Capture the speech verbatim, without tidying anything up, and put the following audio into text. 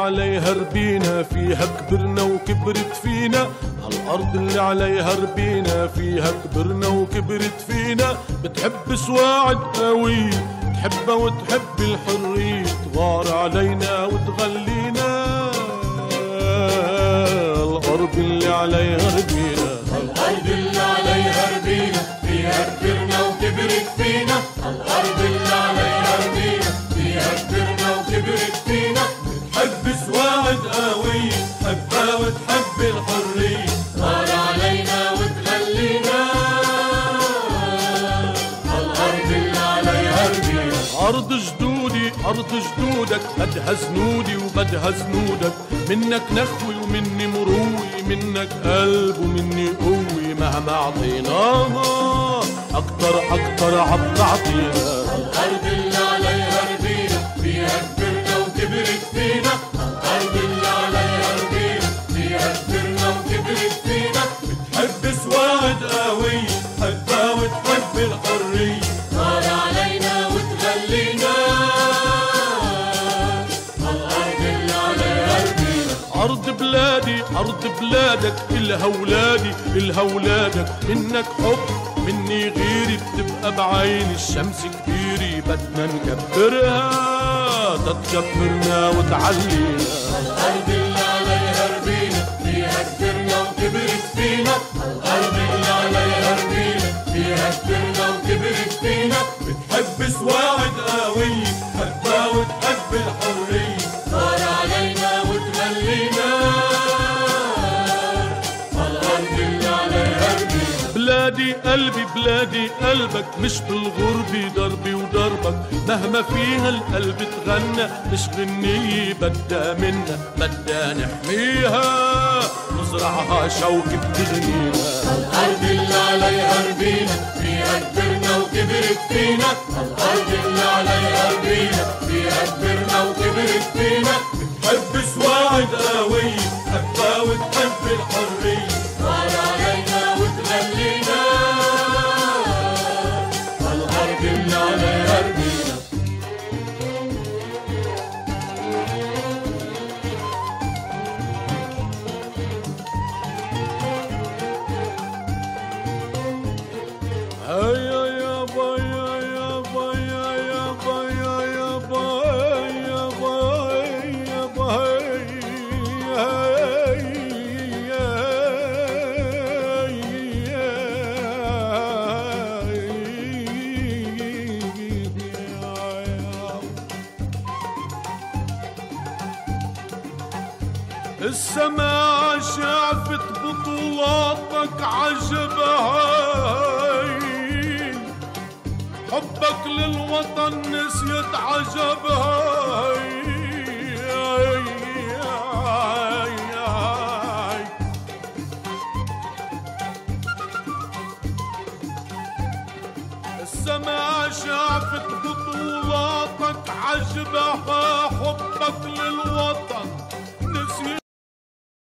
عليها ربينا فيها كبرنا وكبرت فينا، هالأرض اللي عليها ربينا فيها كبرنا وكبرت فينا. بتحب سواعد قوي تحبها وتحب الحرية، تغار علينا وتغلينا. الأرض اللي عليها ربينا، الأرض اللي عليها ربينا فيها كبرنا وكبرت فينا. الأرض اللي عليها ربينا فيها كبرنا وكبرت فينا. بتحب سواعد قوي تحبها وتحب الحرية، غار علينا وتغلينا. الأرض اللي عليها ربينا، أرض جدودي أرض جدودك بدها زنودي وبدها زنودك. منك نخوي ومني مروي، منك قلب ومني قوي. مهما عطيناها أكتر أكتر عم تعطينا. الأرض اللي عليها ربينا فيها كبرنا وكبرت فينا. الأرض اللي عليها ربينا فيها كبرنا وكبرت فينا. بتحب سواعد قوي تحبها وتحب الحرية، غار علينا وتغلينا. الأرض اللي عليها ربينا، أرض بلادي أرض بلادك إلها ولادي إلها ولادك. منك حب مني غيري بتبقى بعين الشمس كبيري. بدنا نكبرها تتكبرنا وتعلينا. الأرض اللي عليها ربينا فيها كبرنا وكبرت فينا. الأرض اللي عليها ربينا فيها كبرنا وكبرت فينا. بتحب سواعد قوي تحبها وتحب الحرية، غار علينا وتغلينا. الأرض اللي عليها ربينا، بلادي قلبي بلادي قلبك. مش بالغربة دربي ودربك. مهما فيها القلب تغنى مش غنية بدها منا. بدها نحميها نزرعها شوك بتغنينا. الأرض اللي عليها ربينا فيها كبرنا وكبرت فينا. الأرض اللي عليها ربينا فيها كبرنا وكبرت فينا. بتحب سواعد قوي تحبها وتحب الحرية، غار علينا وتغلينا. الأرض اللي عليها ربينا، هيا يا بايا يا بايا يا بايا يا بايا يا بايا السما شافت بطولاتك عجبها. حبك للوطن نسيت عجبها. السما شافت بطولاتك عجبها. حبك للوطن